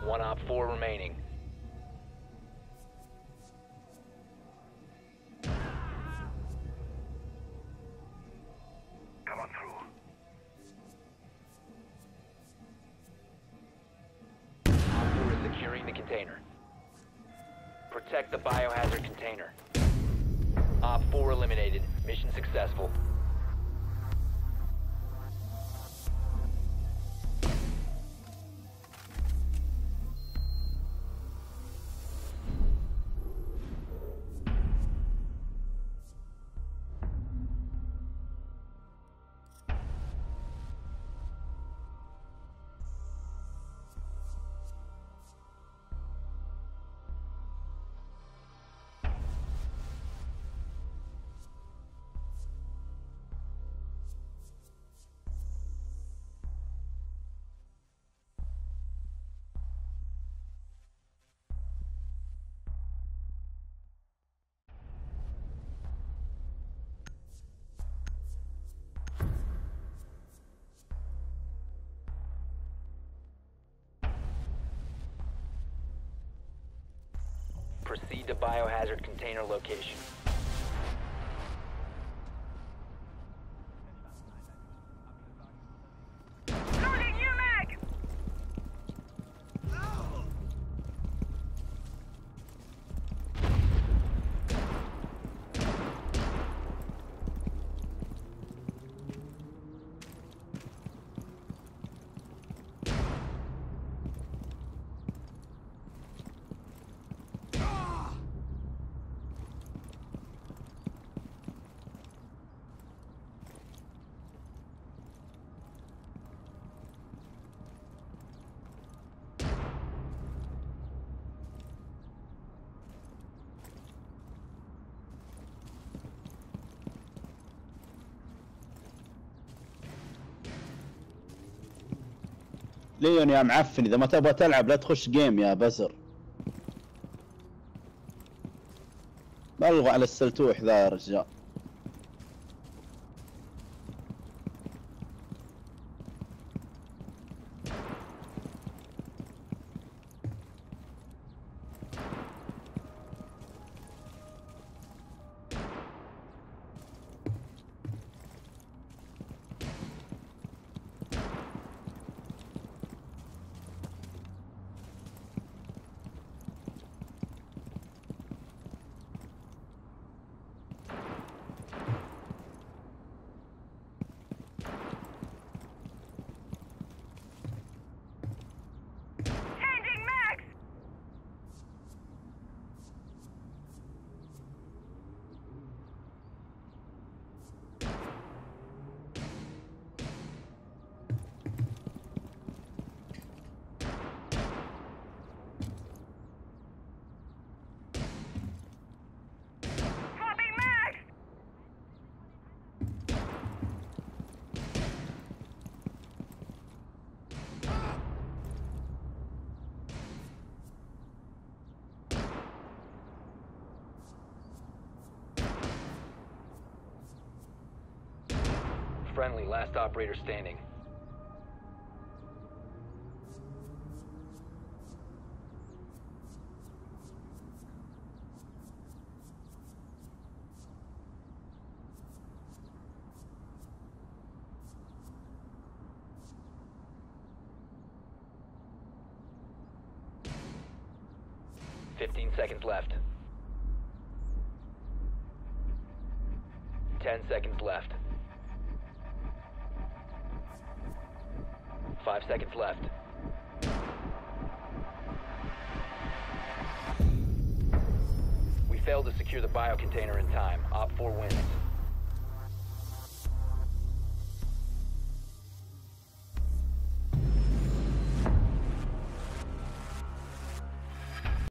One Op 4 remaining. Come on through. Op 4 is securing the container. Protect the biohazard container. Op 4 eliminated. Mission successful. Proceed to biohazard container location. Loading new mag! ليون يا معفن، اذا ما تبغى تلعب لا تخش جيم يا بزر. بلغوا على السلتوح ذا يا رجال. Changing mags! Swapping mags! Friendly, last operator standing. Fifteen seconds left. 10 seconds left. 5 seconds left. We failed to secure the biocontainer in time. Op 4 wins.